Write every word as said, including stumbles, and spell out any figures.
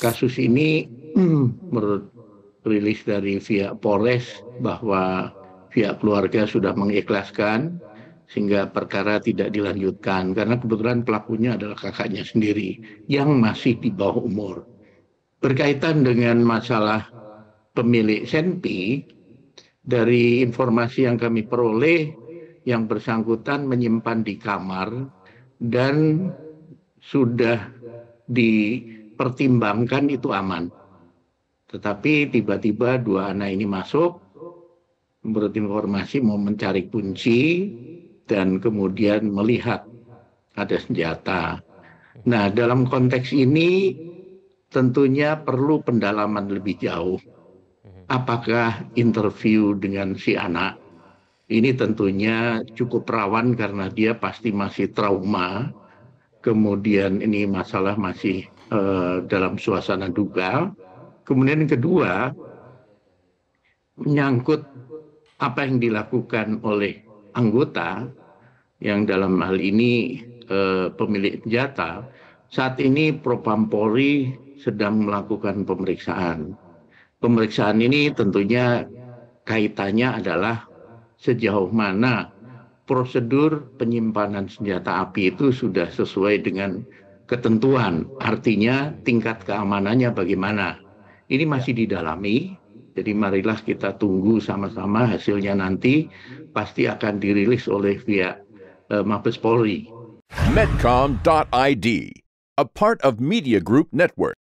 kasus ini menurut rilis dari pihak Polres bahwa pihak keluarga sudah mengikhlaskan sehingga perkara tidak dilanjutkan karena kebetulan pelakunya adalah kakaknya sendiri yang masih di bawah umur. Berkaitan dengan masalah pemilik Senpi, dari informasi yang kami peroleh, yang bersangkutan menyimpan di kamar dan sudah dipertimbangkan itu aman. Tetapi tiba-tiba dua anak ini masuk, menurut informasi mau mencari kunci dan kemudian melihat ada senjata. Nah, dalam konteks ini tentunya perlu pendalaman lebih jauh. Apakah interview dengan si anak ini tentunya cukup rawan karena dia pasti masih trauma. Kemudian ini masalah masih uh, dalam suasana duka. Kemudian yang kedua, menyangkut apa yang dilakukan oleh anggota yang dalam hal ini uh, pemilik senjata. Saat ini Propam Polri sedang melakukan pemeriksaan. Pemeriksaan ini tentunya kaitannya adalah sejauh mana prosedur penyimpanan senjata api itu sudah sesuai dengan ketentuan, artinya tingkat keamanannya bagaimana. Ini masih didalami, jadi marilah kita tunggu sama-sama hasilnya nanti pasti akan dirilis oleh pihak eh, Mabes Polri. Medcom dot I D, a part of Media Group Network.